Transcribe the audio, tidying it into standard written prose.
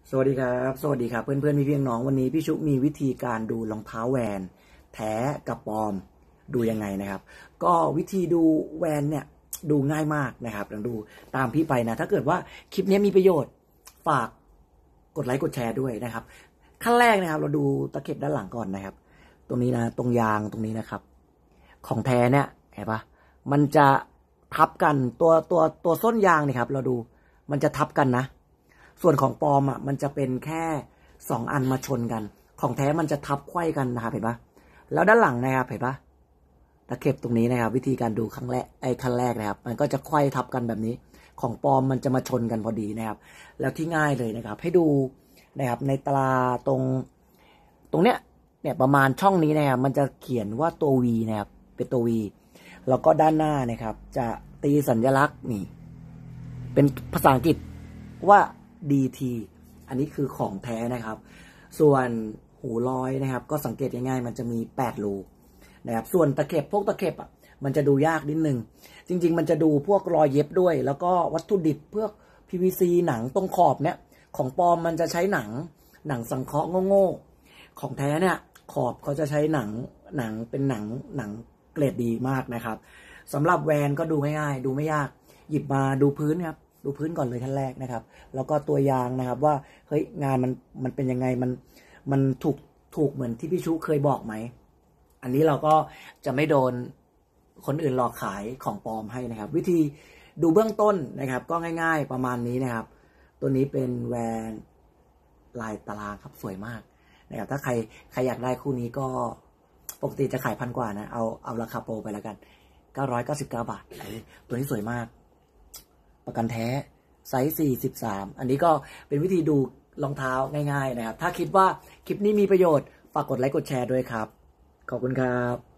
สวัสดีครับสวัสดีครับเพื่อนๆพี่น้องวันนี้พี่ชุมีวิธีการดูรองเท้าแวนแท้กับปลอมดูยังไงนะครับก็วิธีดูแวนเนี่ยดูง่ายมากนะครับลองดูตามพี่ไปนะถ้าเกิดว่าคลิปนี้มีประโยชน์ฝากกดไลค์กดแชร์ด้วยนะครับขั้นแรกนะครับเราดูตะเข็บด้านหลังก่อนนะครับตรงนี้นะตรงยางตรงนี้นะครับของแท้เนี่ยเห็นปะมันจะทับกันตัวส้นยางนี่ครับเราดูมันจะทับกันนะส่วนของปลอมอ่ะมันจะเป็นแค่2 อันมาชนกันของแท้มันจะทับไขว้กันนะครับเห็นปะแล้วด้านหลังนะครับเห็นปะตะเข็บตรงนี้นะครับวิธีการดูขั้นแรกนะครับมันก็จะไขว้ทับกันแบบนี้ของปลอมมันจะมาชนกันพอดีนะครับแล้วที่ง่ายเลยนะครับให้ดูนะครับในตราตรงเนี้ยเนี่ยประมาณช่องนี้นะครับมันจะเขียนว่าตัว V นะครับเป็นตัว V แล้วก็ด้านหน้านะครับจะตีสัญลักษณ์นี่เป็นภาษาอังกฤษว่า DT อันนี้คือของแท้นะครับส่วนหูลอยนะครับก็สังเกตง่ายๆมันจะมี8 รูนะครับส่วนตะเข็บพวกตะเข็บอ่ะมันจะดูยากนิดนึงจริงๆมันจะดูพวกรอยเย็บด้วยแล้วก็วัตถุดิบพวก PVC หนังตรงขอบเนี้ยของปลอมมันจะใช้หนังสังเคราะห์โง่ๆของแท้เนี่ยขอบเขาจะใช้หนังเป็นหนังเกรดดีมากนะครับสำหรับแวนก็ดูง่ายๆดูไม่ยากหยิบมาดูพื้นครับดูพื้นก่อนเลยขั้นแรกนะครับแล้วก็ตัวยางนะครับว่าเฮ้ยงานมันเป็นยังไงมันถูกเหมือนที่พี่ชูเคยบอกไหมอันนี้เราก็จะไม่โดนคนอื่นหลอกขายของปลอมให้นะครับวิธีดูเบื้องต้นนะครับก็ง่ายๆประมาณนี้นะครับตัวนี้เป็นแวนลายตารางครับสวยมากนะครับถ้าใครอยากได้คู่นี้ก็ปกติจะขาย1,000 กว่านะเอาราคาโปรไปแล้วกัน999 บาทตัวนี้สวยมากประกันแท้ไซส์43อันนี้ก็เป็นวิธีดูรองเท้าง่ายๆนะครับถ้าคิดว่าคลิปนี้มีประโยชน์ฝากกดไลค์กดแชร์ด้วยครับขอบคุณครับ